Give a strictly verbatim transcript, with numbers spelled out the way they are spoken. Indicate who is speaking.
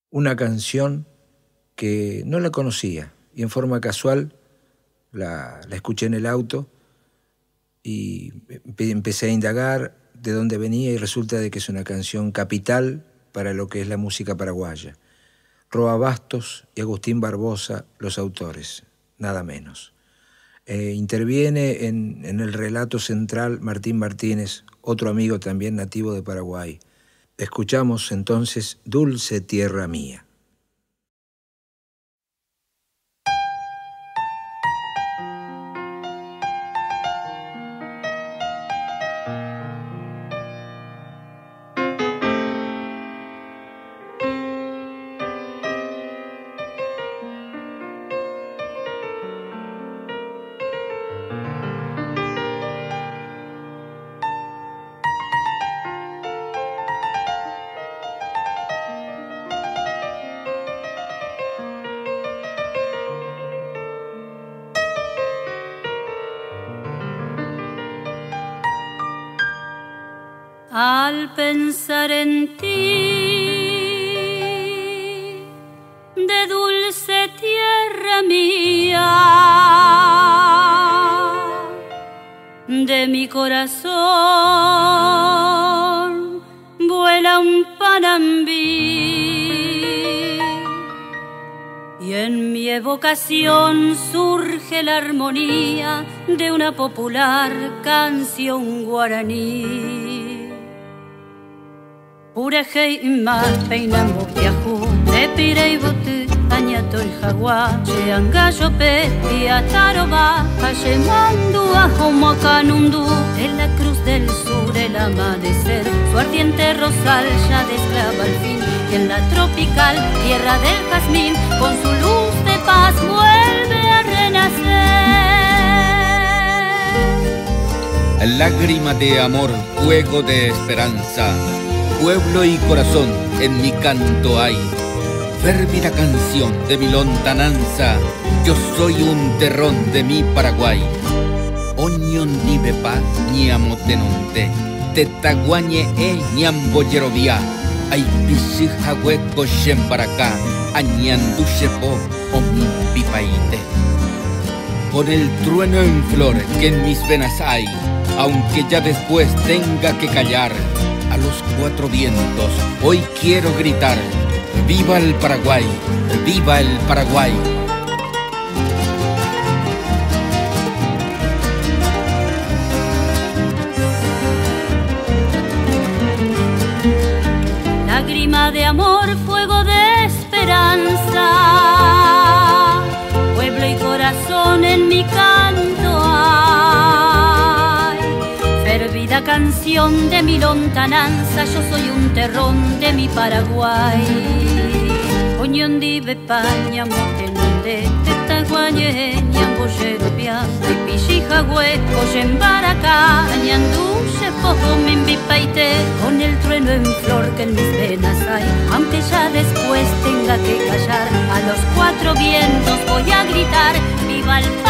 Speaker 1: una canción que no la conocía y en forma casual la, la escuché en el auto y empecé a indagar de dónde venía y resulta de que es una canción capital para lo que es la música paraguaya. Roa Bastos y Agustín Barbosa, los autores, nada menos. Eh, interviene en, en el relato central Martín Martínez, otro amigo también nativo de Paraguay. Escuchamos entonces Dulce Tierra Mía.
Speaker 2: Al pensar en ti, de dulce tierra mía, de mi corazón vuela un panambí y en mi evocación surge la armonía de una popular canción guaraní. Purejei ima peinamo viajú, te pirei botu, añato el jaguar, che angallo pe, y ataroba, haye mandu, ajomo canundú, en la cruz del sur el amanecer, su ardiente rosal ya desclava al fin, y en la tropical tierra del jazmín, con su luz de paz vuelve a renacer.
Speaker 3: Lágrima de amor, fuego de esperanza, pueblo y corazón en mi canto hay, férvida canción de mi lontananza, yo soy un terrón de mi Paraguay. Oñon ni bepa ni amotenonte, tetaguañe e ñamboyerovia, ay pisija hueco para añanduchepo o mi pipaite. Con el trueno en flor que en mis venas hay, aunque ya después tenga que callar, a los cuatro vientos hoy quiero gritar: ¡viva el Paraguay! ¡Viva el Paraguay!
Speaker 2: Lágrima de amor, fuego de esperanza, pueblo y corazón en mi canto hay, fervida canción de mi lontananza, yo soy un terrón de mi Paraguay. Oñondi bepaña motenonde, tetaguañe ñamboyeropia, pipishija hueco yembaracá, ñanduche pojo mimbipaite, con el trueno en flor que en mis venas hay, aunque ya después tenga que callar, a los cuatro vientos voy a gritar: ¡viva el Paraguay!